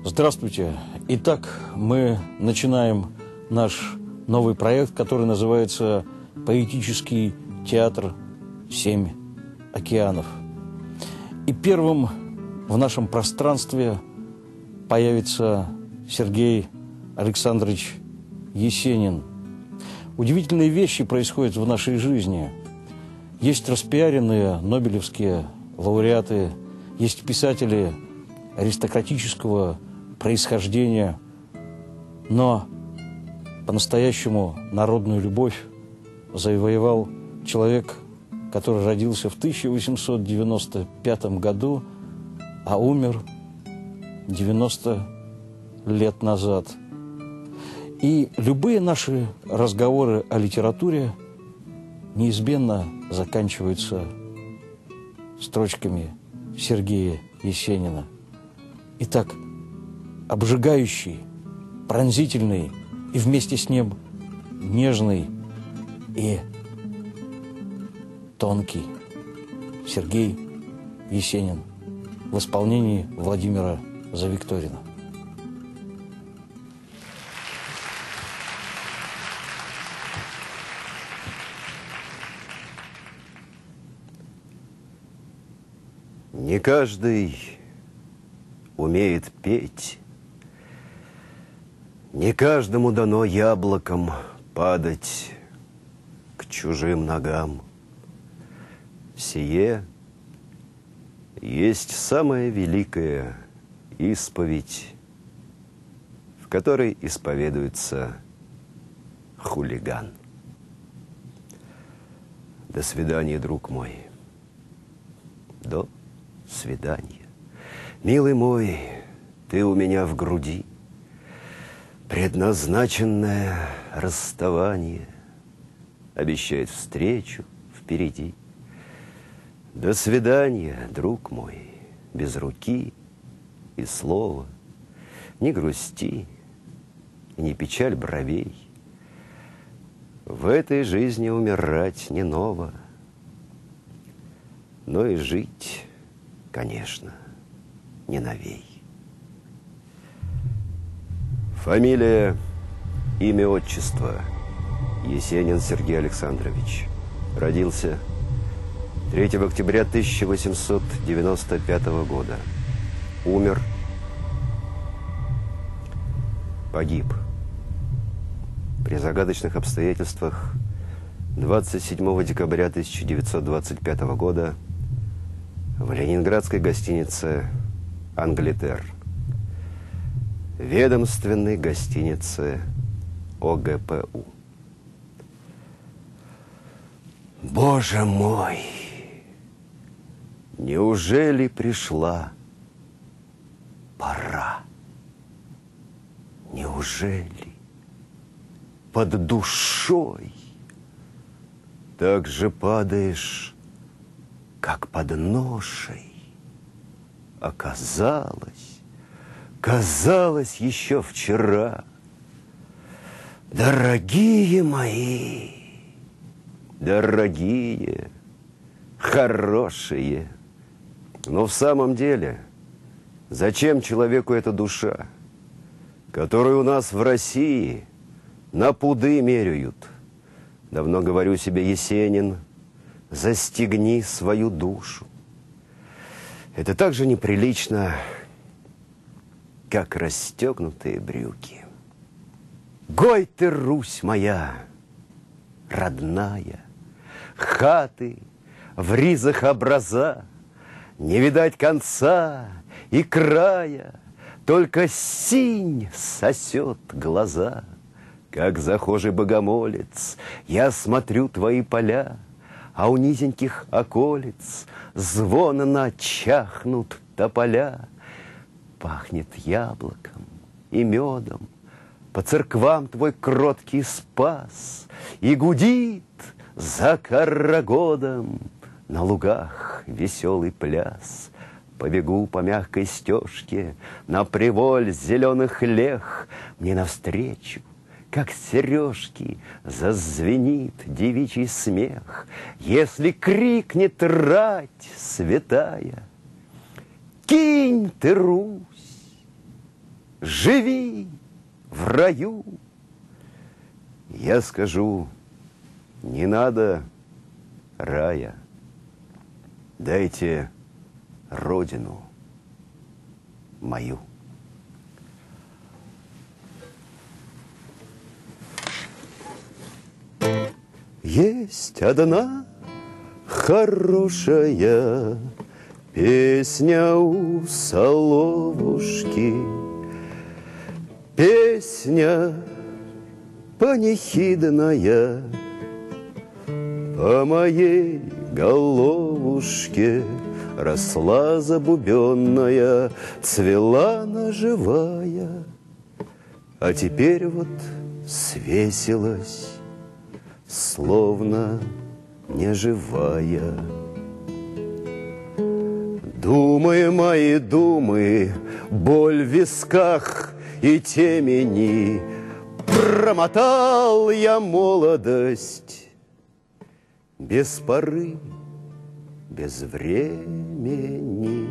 Здравствуйте. Итак, мы начинаем наш новый проект, который называется «Поэтический театр «Семь океанов». И первым в нашем пространстве появится Сергей Александрович Есенин. Удивительные вещи происходят в нашей жизни. Есть распиаренные нобелевские лауреаты, есть писатели аристократического происхождения, но по-настоящему народную любовь завоевал человек, который родился в 1895 году, а умер 90 лет назад. И любые наши разговоры о литературе неизменно заканчиваются строчками Сергея Есенина. Итак, обжигающий, пронзительный и вместе с ним нежный и тонкий Сергей Есенин в исполнении Владимира Завикторина. Не каждый умеет петь, не каждому дано яблоком падать к чужим ногам. Сие есть самая великая исповедь, в которой исповедуется хулиган. До свидания, друг мой. До свидания. Милый мой, ты у меня в груди. Предназначенное расставание обещает встречу впереди. До свидания, друг мой, без руки и слова. Не грусти и не печаль бровей. В этой жизни умирать не ново, но и жить, конечно, не новей. Фамилия, имя, отчество. Есенин Сергей Александрович. Родился 3 октября 1895 года. Умер. Погиб. При загадочных обстоятельствах 27 декабря 1925 года в ленинградской гостинице «Англитер», ведомственной гостинице ОГПУ. Боже мой! Неужели пришла пора? Неужели под душой так же падаешь, как под ношей? Казалось еще вчера. Дорогие мои, дорогие, хорошие. Но в самом деле, зачем человеку эта душа, которую у нас в России на пуды меряют? Давно говорю себе, Есенин, застегни свою душу. Это так же неприлично, как расстегнутые брюки. Гой ты, Русь моя, родная, хаты в ризах образа, не видать конца и края, только синь сосет глаза. Как захожий богомолец, я смотрю твои поля, а у низеньких околиц звонно чахнут тополя. Пахнет яблоком и медом, по церквам твой кроткий спас, и гудит за карагодом на лугах веселый пляс. Побегу по мягкой стежке на приволь зеленых лех, мне навстречу, как сережки, зазвенит девичий смех. Если крикнет рать святая: кинь ты, Русь, живи в раю. Я скажу, не надо рая, дайте родину мою. Есть одна хорошая песня у соловушки, песня панихидная по моей головушке. Росла забубенная, цвела наживая, а теперь вот свесилась, словно неживая. Думы мои, думы, боль в висках и темени, промотал я молодость без поры, без времени.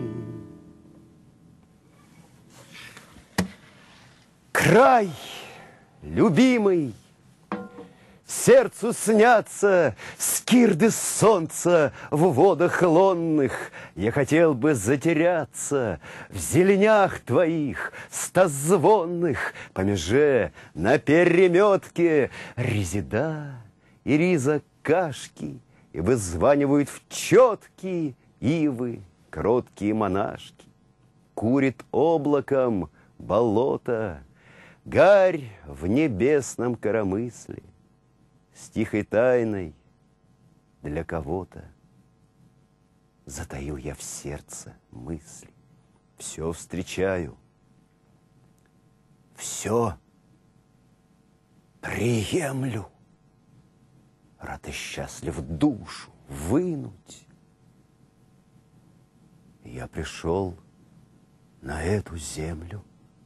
Край, любимый, сердцу снятся скирды солнца в водах лонных. Я хотел бы затеряться в зеленях твоих стозвонных, по меже на переметке резида и риза кашки, и вызванивают в четки ивы кроткие монашки. Курит облаком болото, гарь в небесном коромысле, с тихой тайной для кого-то затаил я в сердце мысли. Все встречаю, все приемлю, рад и счастлив душу вынуть. Я пришел на эту землю,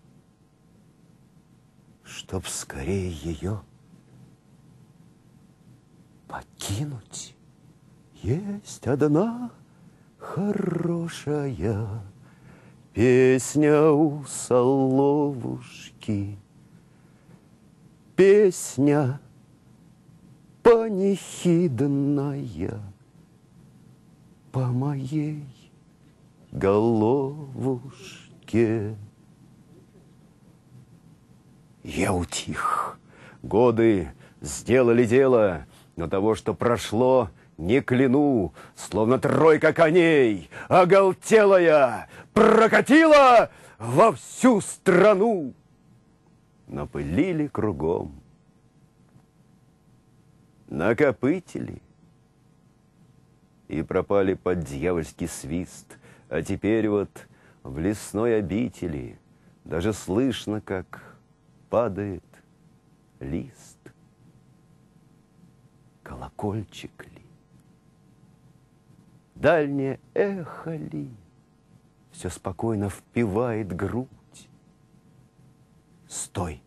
чтоб скорее ее покинуть. Есть одна хорошая песня у соловушки, песня панихидная по моей головушке. Я утих. Годы сделали дело, но того, что прошло, не кляну, словно тройка коней, оголтелая, прокатила во всю страну. Напылили кругом, накопытили и пропали под дьявольский свист. А теперь вот в лесной обители даже слышно, как падает лист. Колокольчик ли, дальнее эхо ли, все спокойно впивает грудь. Стой!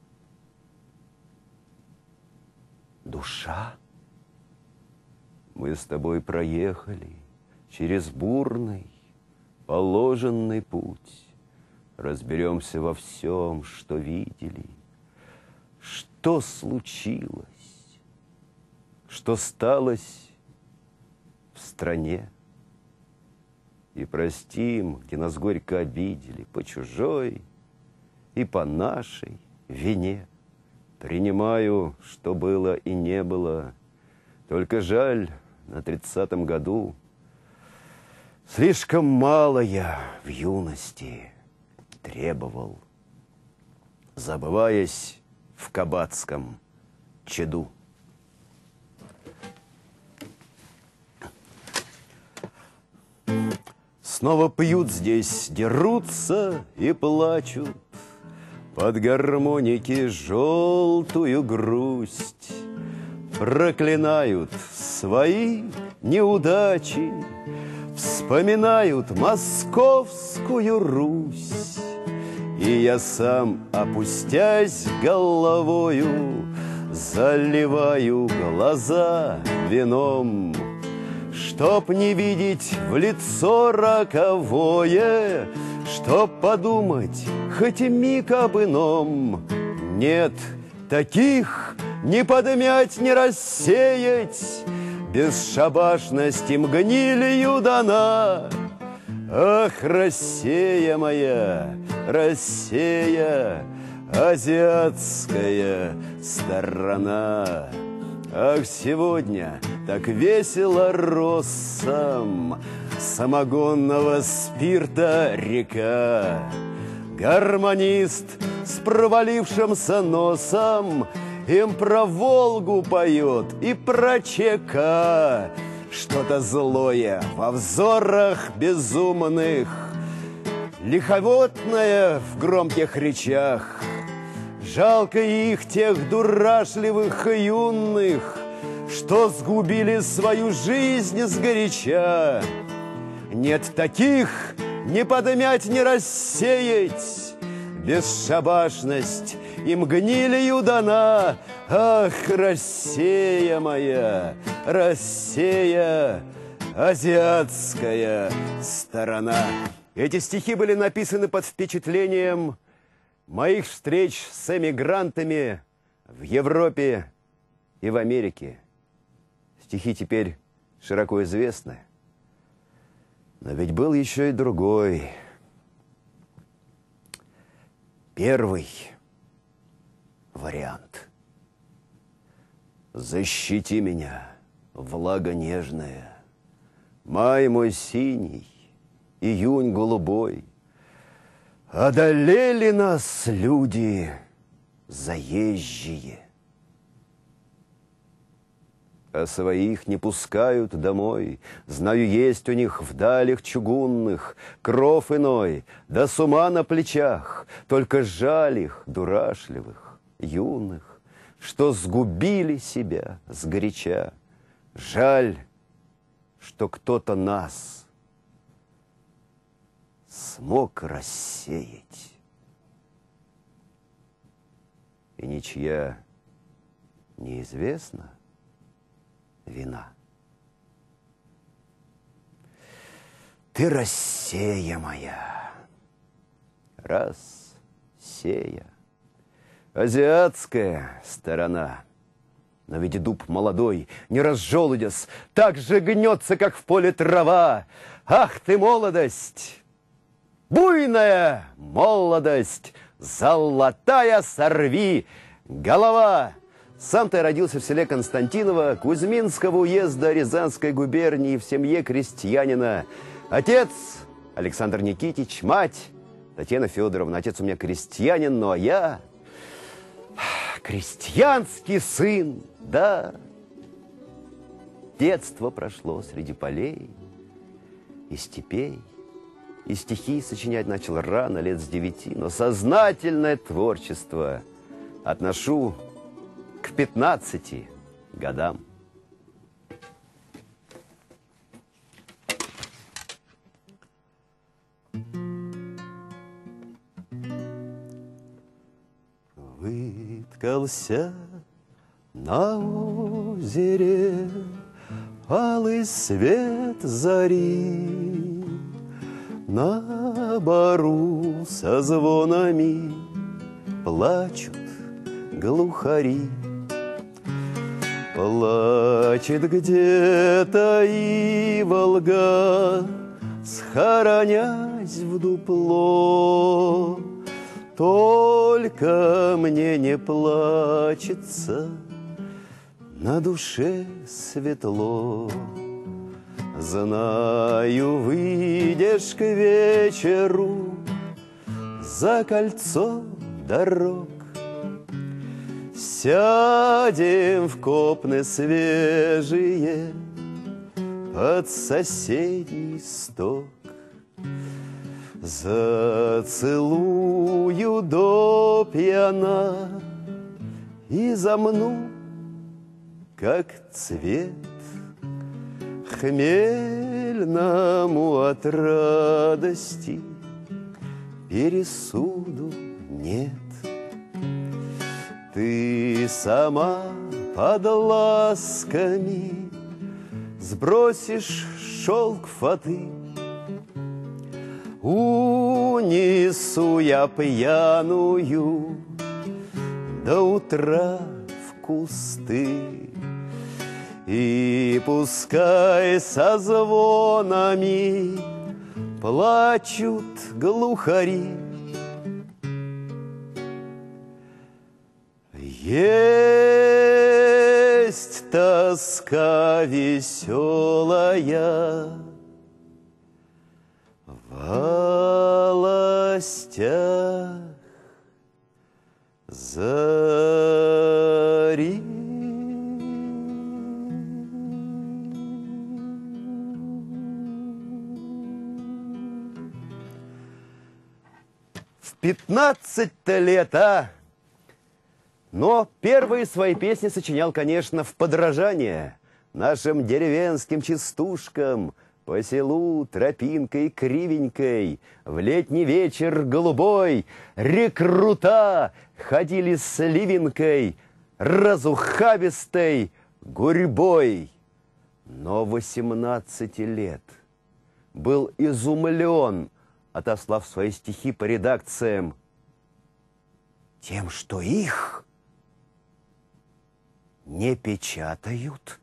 Душа, мы с тобой проехали через бурный, положенный путь. Разберемся во всем, что видели, что случилось, что сталось в стране. И простим, где нас горько обидели, по чужой и по нашей вине. Принимаю, что было и не было. Только жаль, на 30-м году слишком мало я в юности требовал, забываясь в кабацком чаду. Снова пьют здесь, дерутся и плачут под гармоники желтую грусть. Проклинают свои неудачи, вспоминают московскую Русь. И я сам, опустясь головою, заливаю глаза вином, чтоб не видеть в лицо роковое, Чтоб подумать хоть и миг об ином. Нет, таких не подмять, не рассеять, бесшабашность им гнилью дана. Ах, Россия моя, Россия, азиатская сторона. Ах, сегодня так весело россам самогонного спирта река. Гармонист с провалившимся носом им про Волгу поет и про ЧК. Что-то злое во взорах безумных, лиховотное в громких речах. Жалко их, тех дурашливых и юных, что сгубили свою жизнь сгоряча. Нет таких не подмять, не рассеять, бесшабашность им гнилью дана. Ах, Россия моя, Россия, азиатская сторона. Эти стихи были написаны под впечатлением моих встреч с эмигрантами в Европе и в Америке. Стихи теперь широко известны. Но ведь был еще и другой. Первый вариант. Защити меня, влага нежная, май мой синий, июнь голубой. Одолели нас люди заезжие, а своих не пускают домой. Знаю, есть у них в далях чугунных кров иной, да с ума на плечах. Только жаль их, дурашливых, юных, что сгубили себя сгоряча. Жаль, что кто-то нас смог рассеять. И ничья неизвестна вина. Ты Россия моя, Россия, азиатская сторона. Но ведь дуб молодой, не разжелудясь, так же гнется, как в поле трава. Ах ты, молодость! Буйная молодость, золотая сорви голова. Сам-то я родился в селе Константиново Кузьминского уезда Рязанской губернии в семье крестьянина. Отец Александр Никитич, мать Татьяна Федоровна. Отец у меня крестьянин, ну а я крестьянский сын, да. Детство прошло среди полей и степей. И стихи сочинять начал рано, лет с 9, но сознательное творчество отношу к 15 годам. Выткался на озере алый свет зари. На бару со звонами плачут глухари. Плачет где-то и Волга, схоронясь в дупло. Только мне не плачется, на душе светло. Знаю, выйдешь к вечеру за кольцо дорог. Сядем в копны свежие под соседний сток. Зацелую до пьяна и замну, как цвет. Хмельному от радости пересуду нет. Ты сама под ласками сбросишь шелк фаты, несу я пьяную до утра в кусты. И пускай со звонами плачут глухари, есть тоска веселая в властях зари. В 15-то лет, Но первые свои песни сочинял, конечно, в подражание нашим деревенским частушкам, по селу тропинкой кривенькой, в летний вечер голубой рекрута ходили с ливенькой, разухабистой гурьбой. Но 18 лет был изумлен, отослав свои стихи по редакциям, тем, что их не печатают.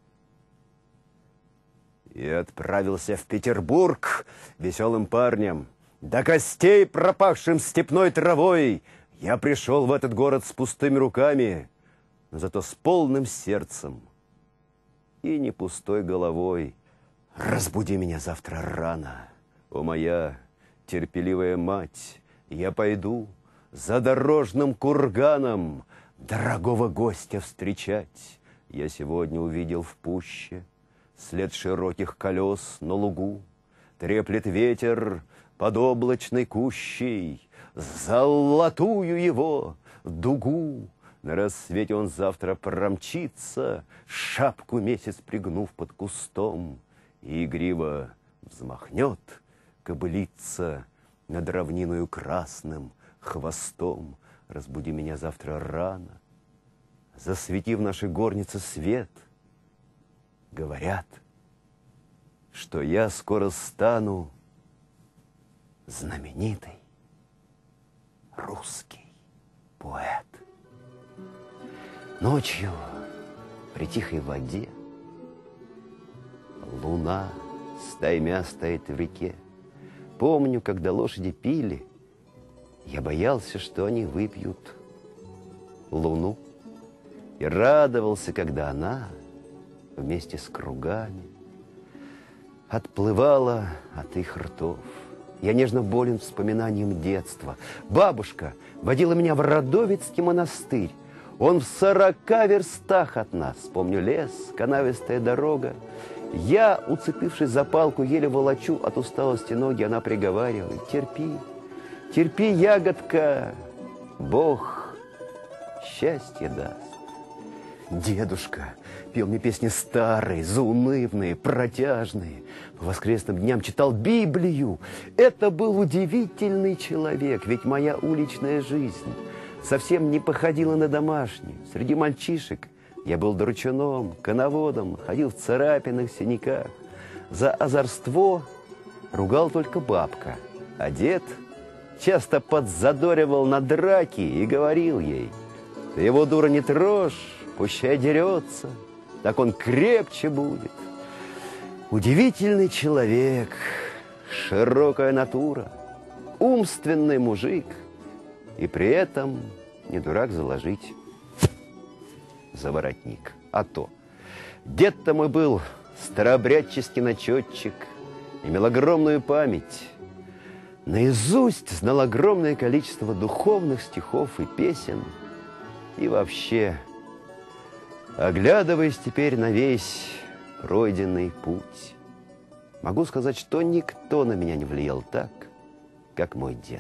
И отправился в Петербург веселым парнем, до костей пропахшим степной травой. Я пришел в этот город с пустыми руками, но зато с полным сердцем и не пустой головой. Разбуди меня завтра рано, о моя терпеливая мать, я пойду за дорожным курганом дорогого гостя встречать. Я сегодня увидел в пуще след широких колес на лугу, треплет ветер под облачной кущей золотую его дугу. На рассвете он завтра промчится, шапку месяц пригнув под кустом, и игриво взмахнет кобылица над равниною красным хвостом. Разбуди меня завтра рано, засвети в нашей горнице свет. Говорят, что я скоро стану знаменитый русский поэт. Ночью при тихой воде луна стаймя стоит в реке. Помню, когда лошади пили, я боялся, что они выпьют луну, и радовался, когда она вместе с кругами отплывала от их ртов. Я нежно болен вспоминанием детства. Бабушка водила меня в Радовицкий монастырь. Он в 40 верстах от нас. Помню лес, канавистая дорога. Я, уцепившись за палку, еле волочу от усталости ноги. Она приговаривает: терпи, терпи, ягодка, Бог счастье даст. Дедушка пел мне песни старые, заунывные, протяжные. По воскресным дням читал Библию. Это был удивительный человек, ведь моя уличная жизнь совсем не походила на домашнюю. Среди мальчишек я был дручуном, коноводом, ходил в царапинах, синяках. За озорство ругал только бабка, а дед часто подзадоривал на драки и говорил ей: ты его, дура, не трожь, пущай дерется, так он крепче будет. Удивительный человек, широкая натура, умственный мужик, и при этом не дурак заложить за воротник. А то дед-то мой был старообрядческий начетчик, имел огромную память, наизусть знал огромное количество духовных стихов и песен. И вообще, оглядываясь теперь на весь пройденный путь, могу сказать, что никто на меня не влиял так, как мой дед.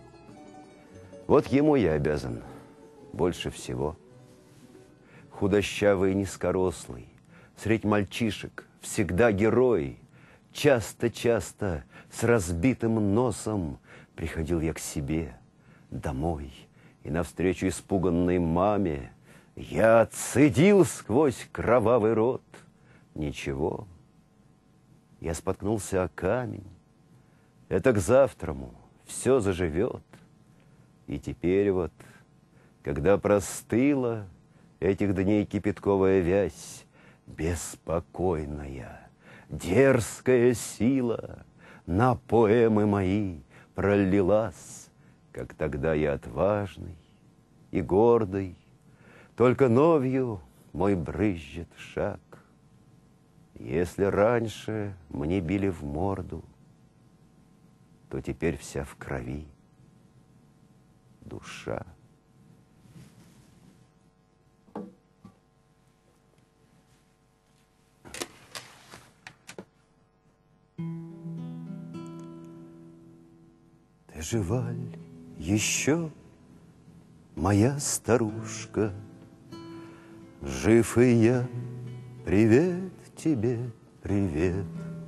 Вот ему я обязан больше всего. Худощавый и низкорослый, средь мальчишек, всегда герой. Часто-часто с разбитым носом приходил я к себе домой, и навстречу испуганной маме я цедил сквозь кровавый рот: ничего, я споткнулся о камень, это к завтраму все заживет. И теперь вот, когда простыла этих дней кипятковая вязь, беспокойная, дерзкая сила на поэмы мои пролилась, как тогда я отважный и гордый, только новью мой брызжет шаг. Если раньше мне били в морду, то теперь вся в крови душа. Ты жива ли еще, моя старушка? Жив и я, привет тебе, привет.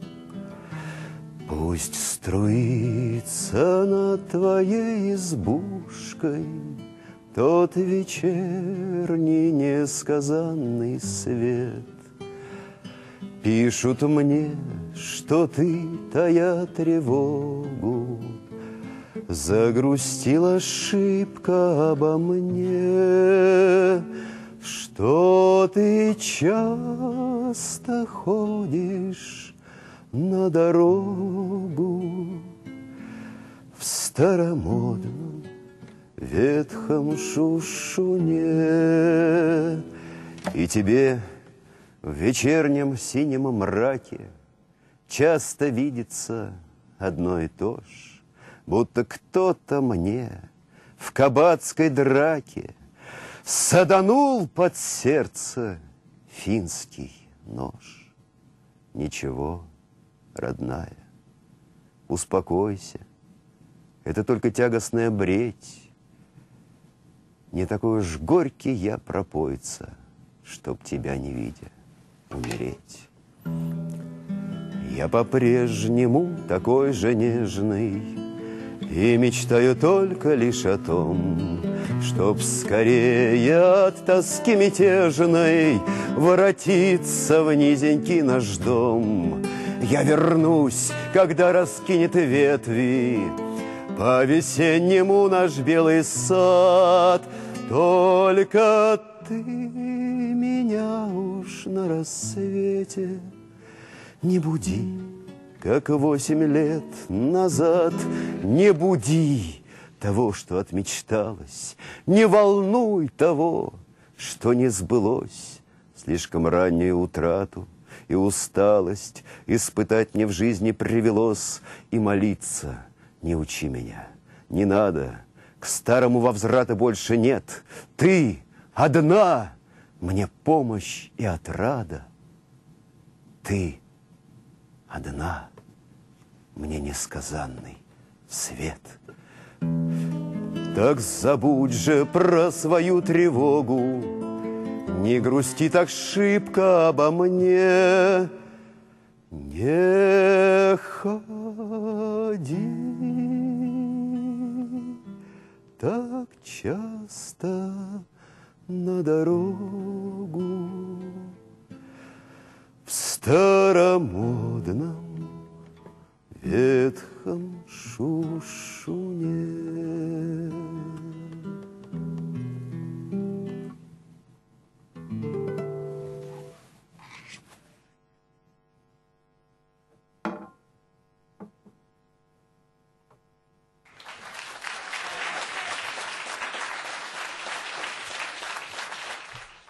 Пусть струится над твоей избушкой тот вечерний несказанный свет. Пишут мне, что ты, тая тревогу, загрустила шибко обо мне, что ты часто ходишь на дорогу в старомодном ветхом шушуне, и тебе в вечернем синем мраке часто видится одно и то ж, будто кто-то мне в кабацкой драке саданул под сердце финский нож. Ничего, родная, успокойся, это только тягостная бредь. Не такой уж горький я пропойца, чтоб тебя не видя умереть. Я по-прежнему такой же нежный и мечтаю только лишь о том, чтоб скорее от тоски мятежной воротиться в низенький наш дом. Я вернусь, когда раскинет ветви по-весеннему наш белый сад. Только ты меня уж на рассвете не буди, как 8 лет назад. Не буди того, что отмечталось, не волнуй того, что не сбылось. Слишком раннюю утрату и усталость испытать мне в жизни привелось, и молиться не учи меня, не надо, к старому возврата больше нет. Ты одна мне помощь и отрада, ты одна мне несказанный свет. Так забудь же про свою тревогу, не грусти так шибко обо мне, не ходи так часто на дорогу в старомодном ветхом шушуне.